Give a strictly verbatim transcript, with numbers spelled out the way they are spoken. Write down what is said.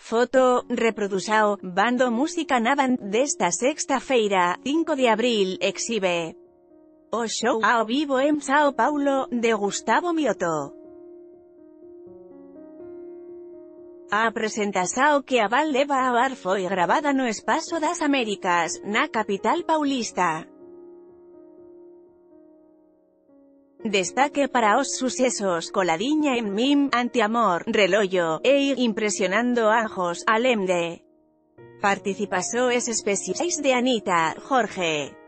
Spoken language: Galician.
Foto, reproduxao, bando música na band desta sexta feira, cinco de abril, exhibe o show ao vivo en Sao Paulo, de Gustavo Mioto. A presentación que a Val leva a bar foi gravada no Espazo das Américas, na capital paulista. Destaque para os sucesos Coladiña en Mim, Antiamor, Reloio, e Impresionando Anjos, além de participações especiais de Anitta, Jorge